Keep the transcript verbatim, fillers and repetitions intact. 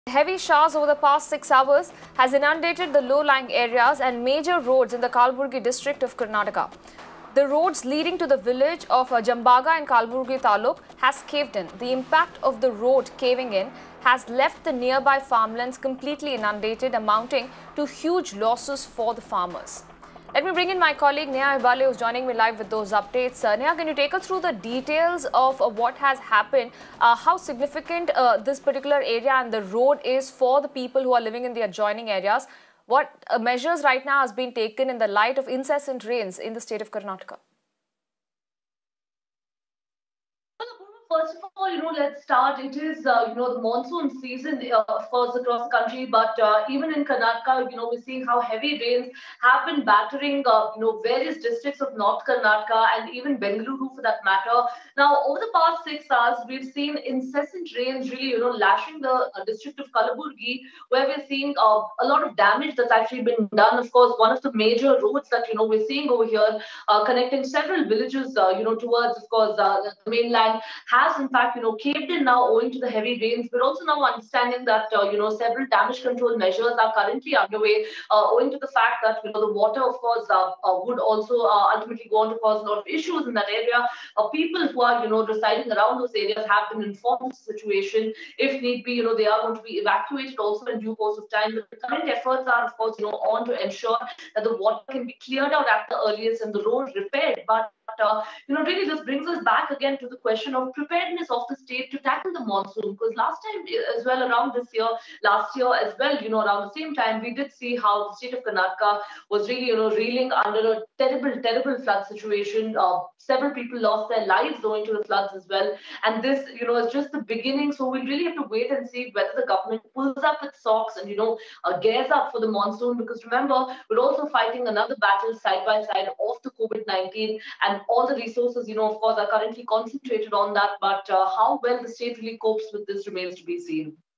Heavy showers over the past six hours has inundated the low-lying areas and major roads in the Kalburgi district of Karnataka. The roads leading to the village of uh, Jambaga in Kalburgi Taluk has caved in. The impact of the road caving in has left the nearby farmlands completely inundated, amounting to huge losses for the farmers. Let me bring in my colleague Neha Ibale, who's joining me live with those updates. Uh, Neha, can you take us through the details of uh, what has happened, uh, how significant uh, this particular area and the road is for the people who are living in the adjoining areas? What uh, measures right now has been taken in the light of incessant rains in the state of Karnataka? First of all, you know, let's start. It is, uh, you know, the monsoon season, uh, of course, across the country. But uh, even in Karnataka, you know, we're seeing how heavy rains have been battering, uh, you know, various districts of North Karnataka and even Bengaluru for that matter. Now, over the past six hours, we've seen incessant rains really, you know, lashing the uh, district of Kalaburgi, where we're seeing uh, a lot of damage that's actually been done. Of course, one of the major roads that, you know, we're seeing over here, uh, connecting several villages, uh, you know, towards, of course, uh, the mainland, has in fact, you know, caved in now owing to the heavy rains. We're also now understanding that, uh, you know, several damage control measures are currently underway, uh, owing to the fact that, you know, the water, of course, uh, uh, would also uh, ultimately go on to cause a lot of issues in that area. Uh, people who are, you know, residing around those areas have been informed of the situation. If need be, you know, they are going to be evacuated also in due course of time. But the current efforts are, of course, you know, on to ensure that the water can be cleared out at the earliest and the road repaired. But uh, you know, really this brings us back again to the question of preparedness of the state to tackle the monsoon. Because last time uh, as well, around this year, last year as well, you know, around the same time, we did see how the state of Karnataka was really, you know, reeling under a terrible, terrible flood situation. Uh, several people lost their lives owing to the floods as well. And this, you know, is just the beginning. So we really have to wait and see whether the government pulls up its socks and, you know, uh, gears up for the monsoon. Because remember, we're also fighting another battle side by side of the COVID nineteen, and all the resources, you know, of course, are currently concentrated on that. But uh, how well the state really copes with this remains to be seen.